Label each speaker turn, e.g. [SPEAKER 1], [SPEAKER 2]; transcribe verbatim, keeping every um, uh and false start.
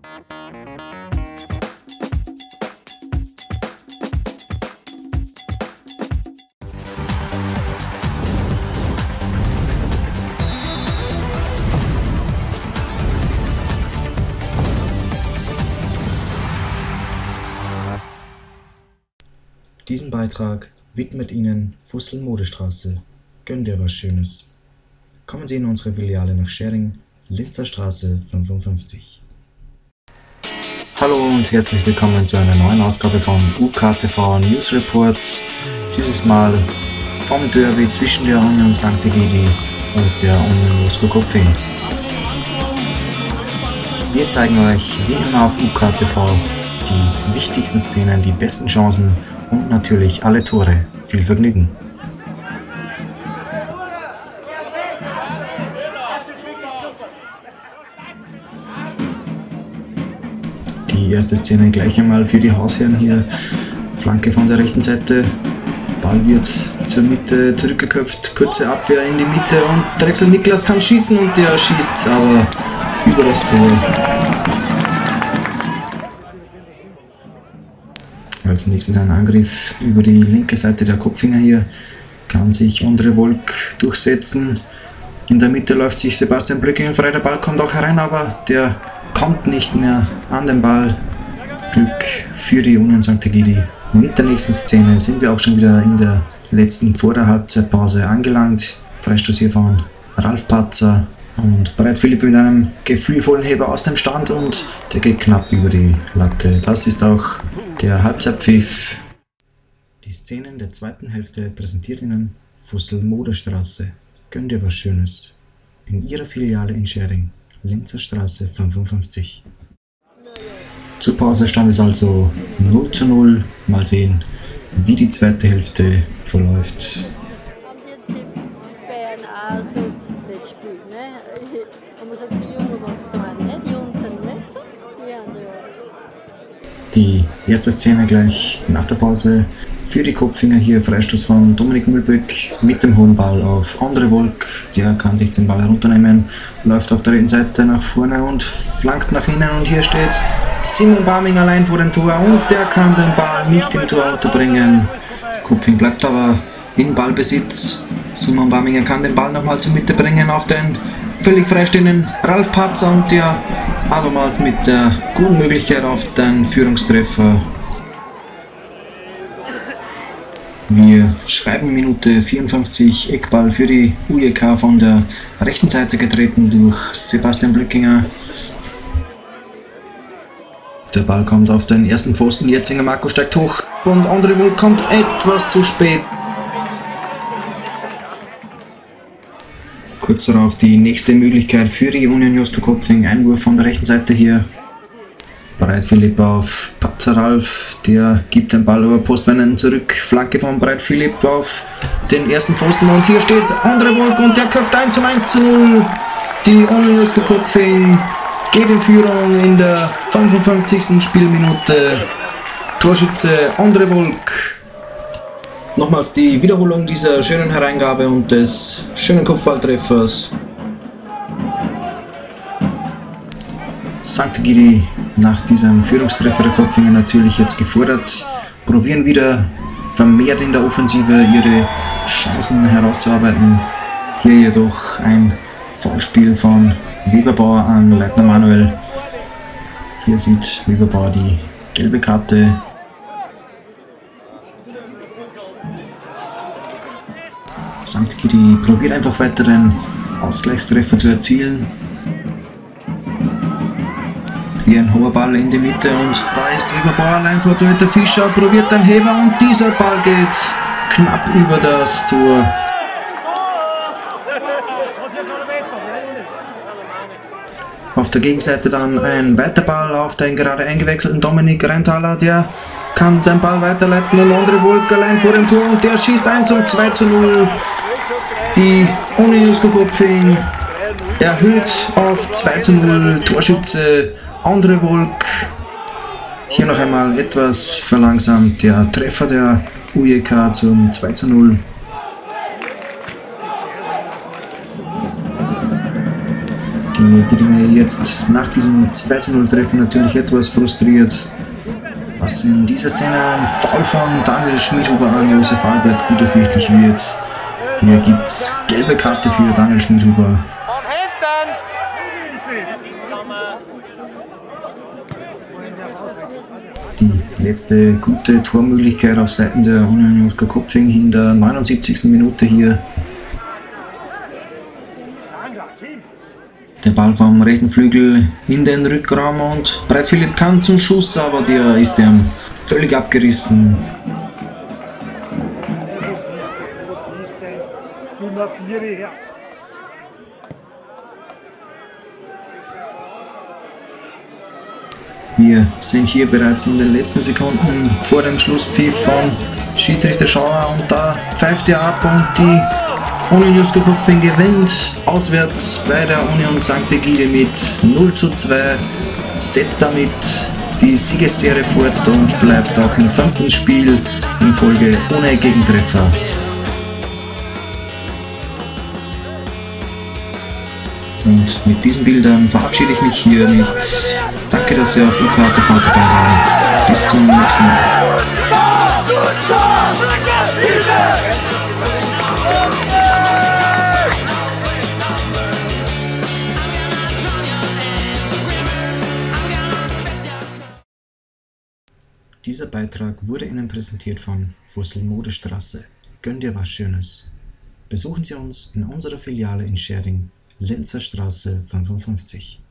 [SPEAKER 1] Diesen Beitrag widmet Ihnen Fussel Modestraße. Gönn dir was Schönes. Kommen Sie in unsere Filiale nach Schering, Linzer Straße fünfundfünfzig. Hallo und herzlich willkommen zu einer neuen Ausgabe von U K T V News Report. Dieses Mal vom Derby zwischen der Union Sankt Egidi und der Union Moskau-Kopfing. Wir zeigen euch wie immer auf U K T V die wichtigsten Szenen, die besten Chancen und natürlich alle Tore. Viel Vergnügen! Die erste Szene gleich einmal für die Hausherren hier. Flanke von der rechten Seite. Ball wird zur Mitte zurückgeköpft. Kurze Abwehr in die Mitte und Drechsler Niklas kann schießen und der schießt aber über das Tor. Als nächstes ein Angriff über die linke Seite der Kopfinger hier. Kann sich Andre Volk durchsetzen. In der Mitte läuft sich Sebastian Blöcking frei. Der Ball kommt auch herein, aber der kommt nicht mehr an den Ball. Glück für die Union Sankt Egidi. Mit der nächsten Szene sind wir auch schon wieder in der letzten vor der Halbzeitpause angelangt. Freistoß hier von Ralf Patzer. Und Breit Philipp mit einem gefühlvollen Heber aus dem Stand und der geht knapp über die Latte. Das ist auch der Halbzeitpfiff. Die Szenen der zweiten Hälfte präsentiert Ihnen Fussel Modestraße. Gönn dir was Schönes. In Ihrer Filiale in Schering, Linzer Straße fünfundfünfzig. Zur Pause stand es also null zu null. Mal sehen, wie die zweite Hälfte verläuft.
[SPEAKER 2] Haben die jetzt die Bayern auch so nicht gespielt, ne? Man muss auf die Jungen was tun, ne? Die unseren, ne? Die anderen.
[SPEAKER 1] Die erste Szene gleich nach der Pause für die Kopfinger hier. Freistoß von Dominik Mühlböck mit dem hohen Ball auf Andre Volk. Der kann sich den Ball herunternehmen, läuft auf der rechten Seite nach vorne und flankt nach innen. Und hier steht Simon Barming allein vor dem Tor und der kann den Ball nicht im Tor unterbringen. Kopfing bleibt aber in Ballbesitz. Simon Barminger kann den Ball nochmal zur Mitte bringen auf den völlig freistehenden Ralf Patzer und der abermals mit der guten Möglichkeit auf den Führungstreffer. Wir schreiben Minute vierundfünfzig, Eckball für die U J K von der rechten Seite getreten durch Sebastian Blöckinger. Der Ball kommt auf den ersten Pfosten, Jetzinger Marco steigt hoch und Andre Volk kommt etwas zu spät. Kurz darauf die nächste Möglichkeit für die Union Moskau-Kopfing. Einwurf von der rechten Seite hier. Breit Philipp auf Patzer Ralf, der gibt den Ball über Postwenden zurück. Flanke von Breit Philipp auf den ersten Pfosten und hier steht Andre Volk und der köpft ein zum eins zu null. Die Union Moskau-Kopfing geht in Führung in der fünfundfünfzigsten Spielminute. Torschütze Andre Volk. Nochmals die Wiederholung dieser schönen Hereingabe und des schönen Kopfballtreffers. Sankt Egidi nach diesem Führungstreffer der Kopfinger natürlich jetzt gefordert. Probieren wieder vermehrt in der Offensive ihre Chancen herauszuarbeiten. Hier jedoch ein Foulspiel von Weberbauer an Leitner Manuel. Hier sieht Weberbauer die gelbe Karte. Sankt Egidi probiert einfach weiter den Ausgleichstreffer zu erzielen. Hier ein hoher Ball in die Mitte und da ist Weberbauer allein vor Torhüter Fischer, probiert den Heber und dieser Ball geht knapp über das Tor. Auf der Gegenseite dann ein weiter Ball auf den gerade eingewechselten Dominik Renthaler, der kann den Ball weiterleiten und Andre Volk allein vor dem Tor und der schießt ein zum zwei zu null. Die Union Moskau-Kopfing erhöht auf zwei zu null. Torschütze Andre Volk. Hier noch einmal etwas verlangsamt der Treffer der U J K zum zwei zu null. Die Geringer jetzt nach diesem zwei zu null Treffer natürlich etwas frustriert. Was in dieser Szene ein Foul von Daniel Schmidhuber an Josef Albert gut ersichtlich wird. Hier gibt es gelbe Karte für Daniel Schmidhuber. Die letzte gute Tormöglichkeit auf Seiten der Union Joschka Kopfing in der neunundsiebzigsten Minute hier. Der Ball vom rechten Flügel in den Rückraum und Breit Philipp kann zum Schuss, aber der ist ihm völlig abgerissen. Wir sind hier bereits in den letzten Sekunden vor dem Schlusspfiff von Schiedsrichter Schauer und da pfeift er ab und die Union Joschka Kopfing gewinnt auswärts bei der Union Sankt Egide mit null zu zwei, setzt damit die Siegesserie fort und bleibt auch im fünften Spiel in Folge ohne Gegentreffer. Und mit diesen Bildern verabschiede ich mich hier mit Danke, dass ihr auf U K T V dabei wart. Bis zum nächsten Mal. Dieser Beitrag wurde Ihnen präsentiert von Fussel Modestraße. Gönn dir was Schönes. Besuchen Sie uns in unserer Filiale in Schering, Lenzerstraße fünfundfünfzig.